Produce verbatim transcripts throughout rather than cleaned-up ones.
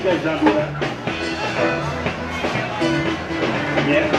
guys not do that? Yeah.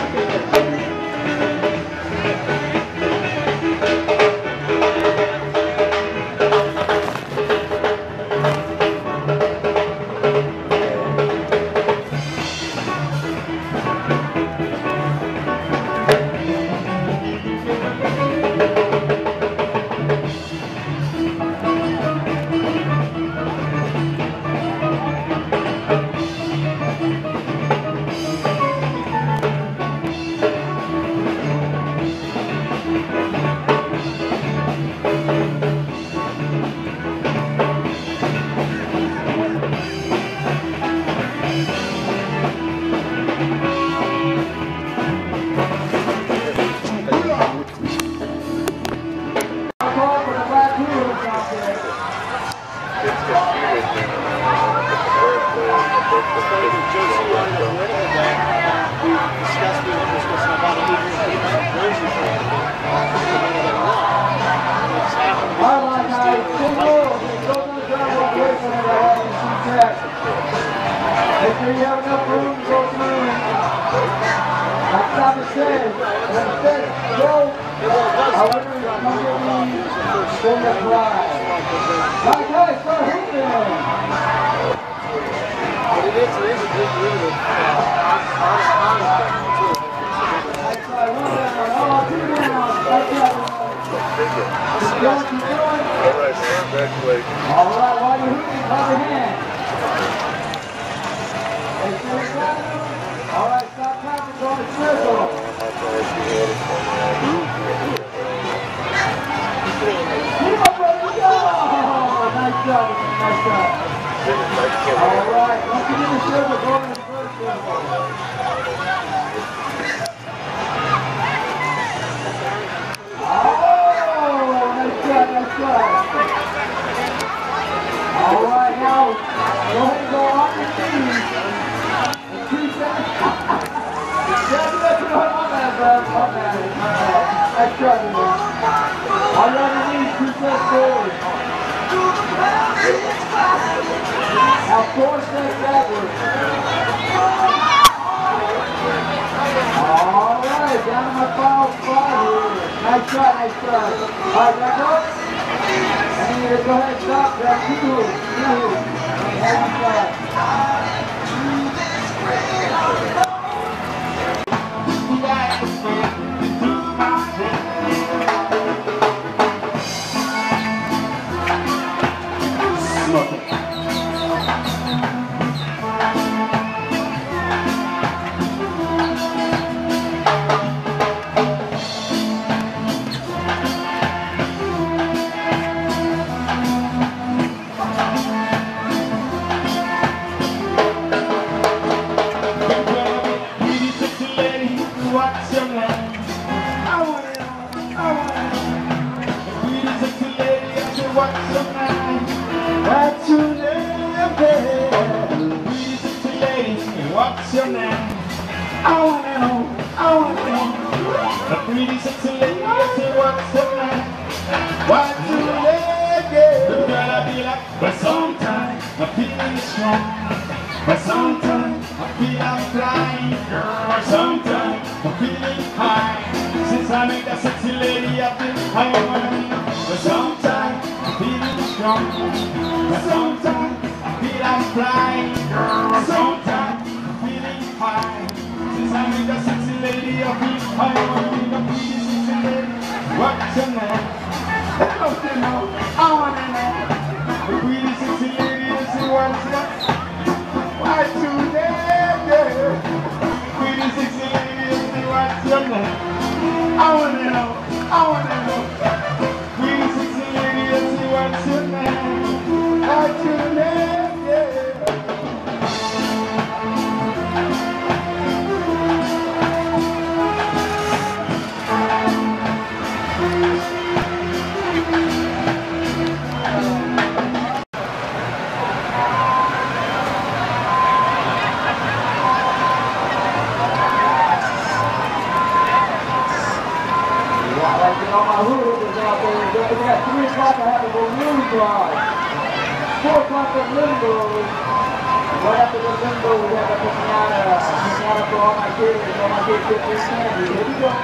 Four o'clock at Limbo. Right after the limbo, we have a pinata. Pinata for all my kids, all my kids get free candy. Here we go.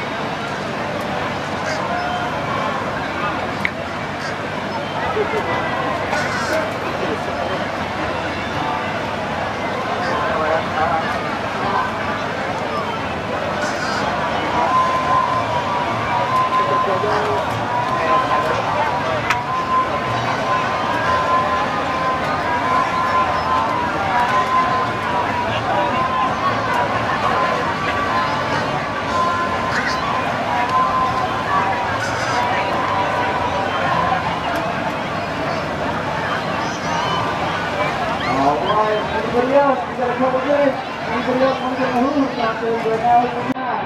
Anybody else? We got a couple minutes. Anybody else want to get the hula out there? Right now is the time.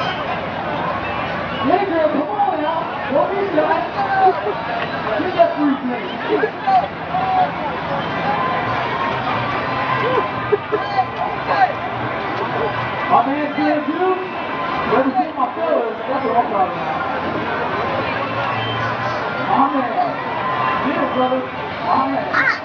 Yeah, girl, come on now. Don't be shy. Get that free drink. My man said you. Let me see my fellas. That's what I'm talking about. My man. Get it, brother. My man.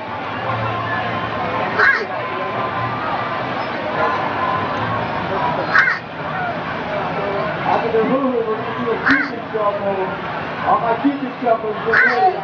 After the hula, we're going to do a Cupid shuffle. All my Cupid shuffles, get ready.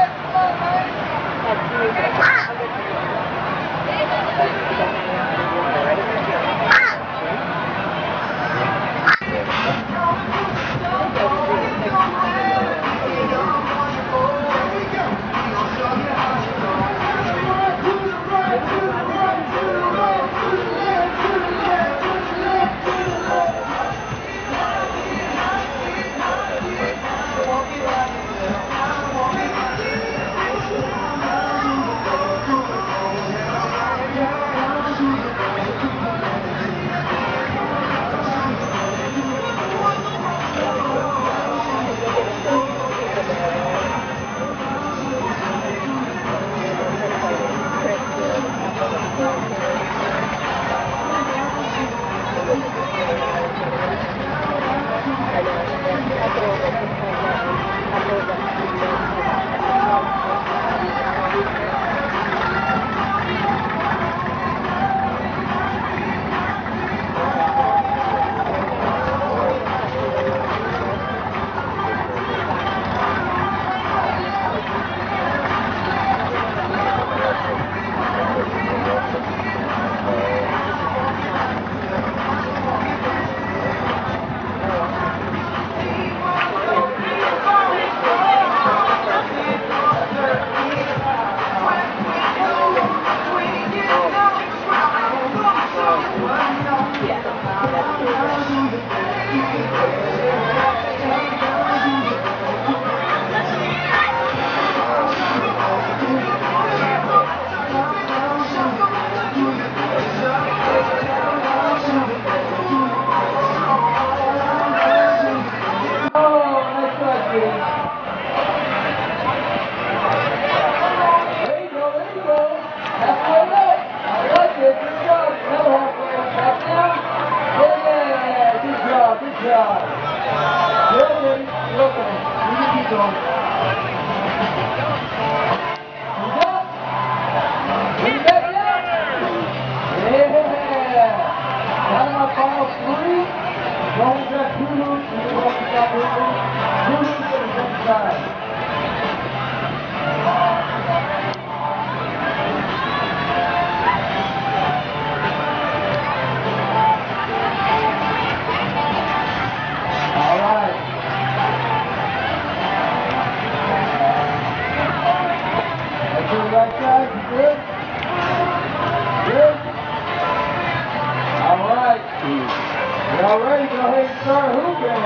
All right, go ahead and start hooping.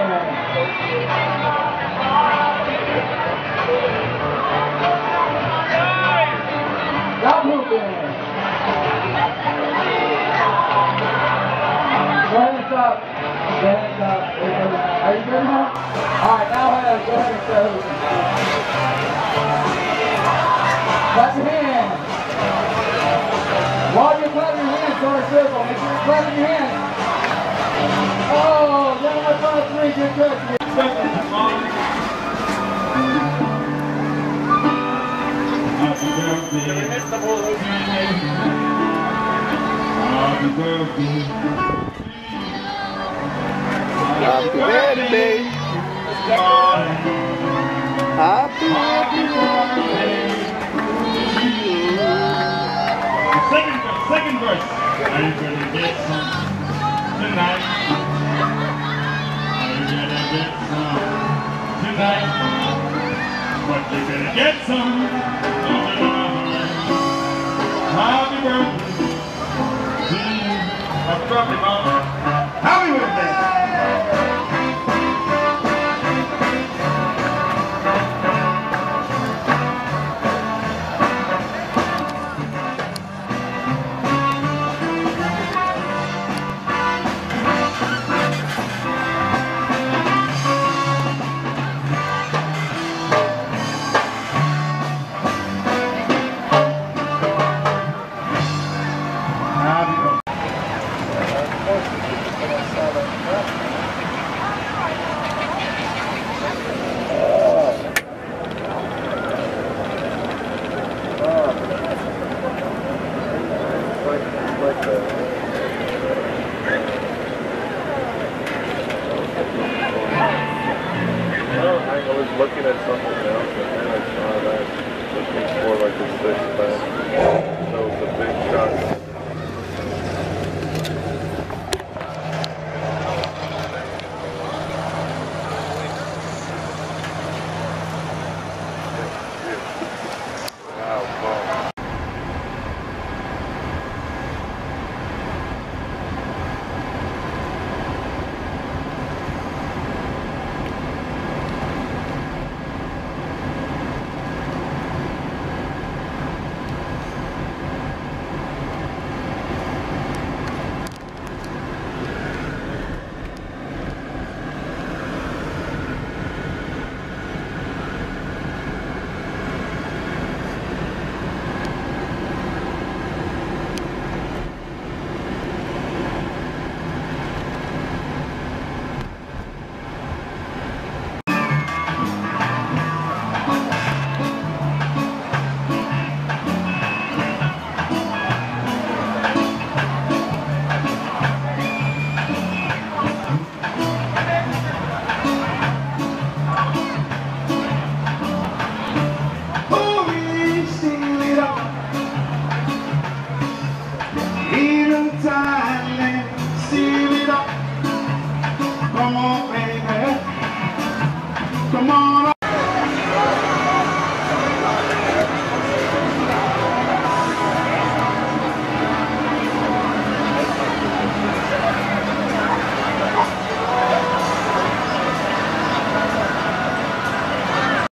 Stop hooping. Go ahead and stop. Go ahead and stop. Are you good now? All right, now have, go ahead and start hooping. Clap your hands. While you're clapping your hands, go in a circle. Make sure you're clapping your hands. Oh, down my front three, good touch. Happy birthday. birthday. Happy birthday. Morning. Happy Happy birthday. Second verse, second verse. Are you gonna get some tonight? Are you gonna get some tonight? But you're gonna get some. Happy birthday to you. I'm dropping off.